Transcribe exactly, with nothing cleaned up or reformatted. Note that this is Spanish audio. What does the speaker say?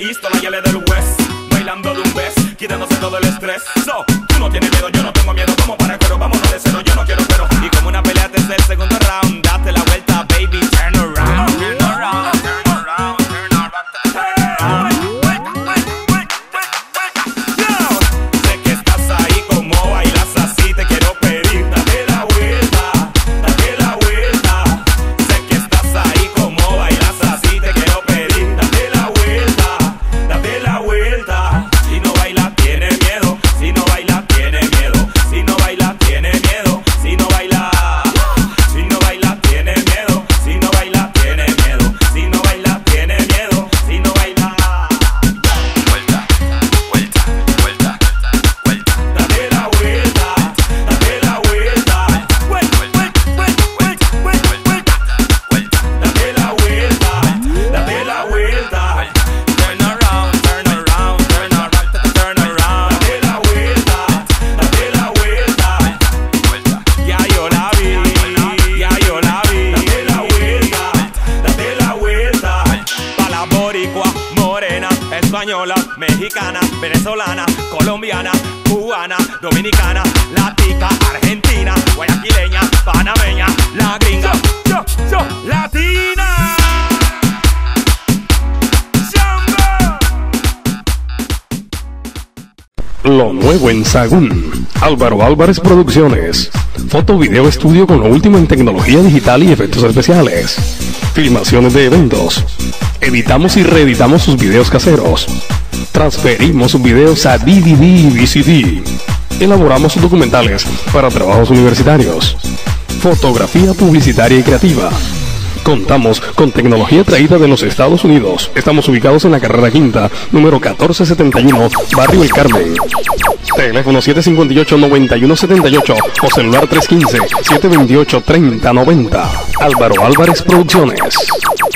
east, toda la yale del west, bailando de un bes, quitándose todo el estrés. So, tú no tienes miedo, yo no tengo miedo, como para cuero, vámonos de cero, yo no quiero pero. Y como una pelea desde el segundo round, date la vuelta, baby, turn around, turn around, turn around, turn around, turn around. Sé que estás ahí, como bailas así, te quiero pedir, date la vuelta, date la vuelta. Sé que estás ahí, como bailas así, te quiero pedir, date la vuelta, date la vuelta. Si no baila, tiene miedo, si no baila, tiene miedo, si no baila, tiene miedo, si no baila, si no baila, tiene miedo, si no baila, tiene miedo, si no baila, tiene miedo, si no baila. Vuelta, vuelta, vuelta, vuelta, date la vuelta, date la vuelta, vuelta, vuelta, vuelta, vuelta, vuelta, date la vuelta, date la vuelta. Turn around, turn around, turn around, turn around. Date la vuelta, date la vuelta, vuelta. Ya yo la vi, ya yo la vi. Date la vuelta, date la vuelta. Pa' la boricua, morena, española, mexicana, venezolana, colombiana, cubana, dominicana, latica, argentina, guayaquileña, panameña, la gringa, yo, yo, latina. Samba. Lo nuevo en Sagún. Álvaro Álvarez Producciones. Foto, video, estudio con lo último en tecnología digital y efectos especiales. Filmaciones de eventos. Editamos y reeditamos sus videos caseros. Transferimos sus videos a D V D y V C D. Elaboramos sus documentales para trabajos universitarios. Fotografía publicitaria y creativa. Contamos con tecnología traída de los Estados Unidos. Estamos ubicados en la carrera quinta, número catorce setenta y uno, Barrio El Carmen. Teléfono siete cinco ocho, nueve uno siete ocho o celular tres uno cinco, siete dos ocho, tres cero nueve cero. Álvaro Álvarez Producciones.